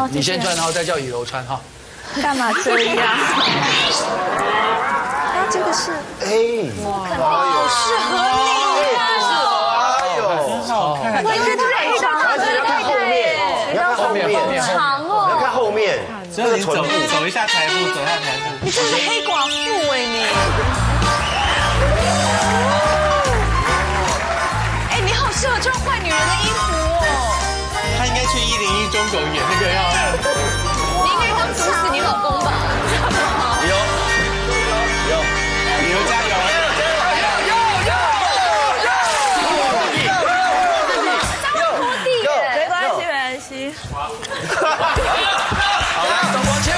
你先穿，然后再叫以柔穿哈。 干嘛这样？那这个是哇， 好适合你啊！ 哎呦， 很好看。 我觉得太长了，真的太耶！ 你要看后面， 长哦， 你要看后面， 只要你走一下台步，走一下台步。 你真是黑寡妇哎你！哎，你好适合穿坏女人的衣服哦。 他应该去101中狗演那个要。 你应该当毒死你老公吧？ 有加油！ 拖地耶，没关系没关系。 好，往前，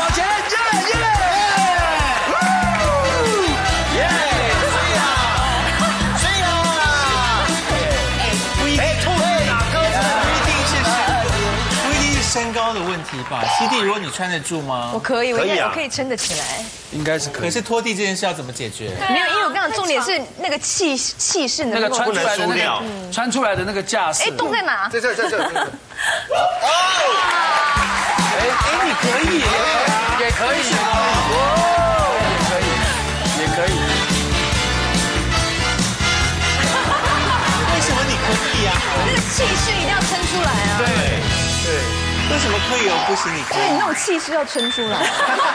身高的问题吧，西弟，如果你穿得住吗？ 我可以，我可以撑得起来。 应该是可以。 可是拖地这件事要怎么解决？ 没有，因为我刚刚重点是那个气势能够穿出来的那个穿出来的那个架势。 哎，洞在哪？ 这。 你可以， 也可以，也可以。 为什么你可以啊？ 那个气势一定要撑出来啊！ 对。 为什么可以不行？你可以？ 你那种气势要撑出来。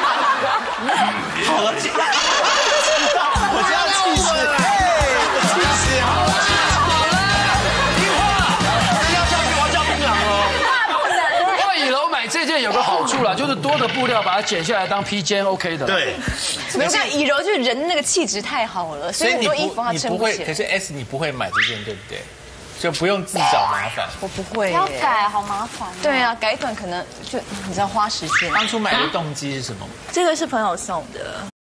好了，我知道气势，气势好了， 听话，要下去我要叫槟榔哦。不过以柔买这件有个好处啦，就是多的布料把它剪下来当披肩 ，OK 的。 对。 没有看以柔就是人那个气质太好了，所以很多衣服它撑不起来。 可是 S 你不会买这件对不对？就不用自找麻烦。 我不会， 要改好麻烦。 对啊，改短可能就你知道花时间。 当初买的动机是什么？ 这个是朋友送的。